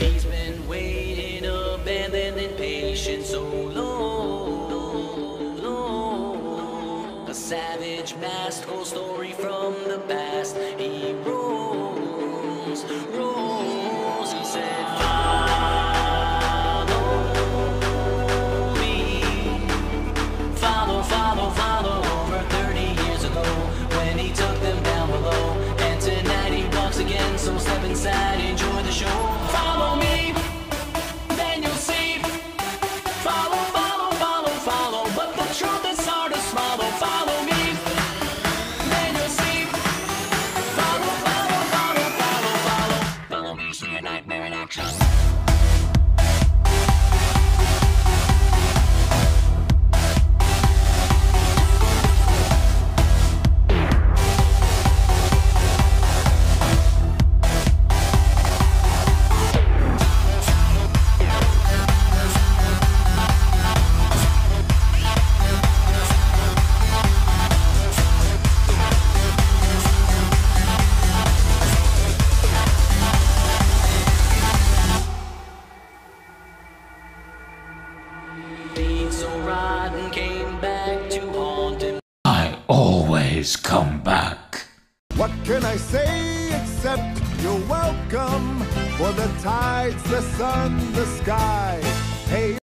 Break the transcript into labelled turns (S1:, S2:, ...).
S1: He's been waiting, abandoned and patient so long. A savage, masked whole story from the past. He rolls. He said, follow me. Follow. Over 30 years ago, when he took them down below. And tonight he walks again, so step inside, enjoy the show. Follow me, then you'll see. Follow. But the truth is hard to swallow. Follow me, then you'll see. Follow. Follow me, see a nightmare in action. So rotten came back to haunt him.
S2: I always come back.
S3: What can I say except you're welcome? For the tides, the sun, the sky. Hey.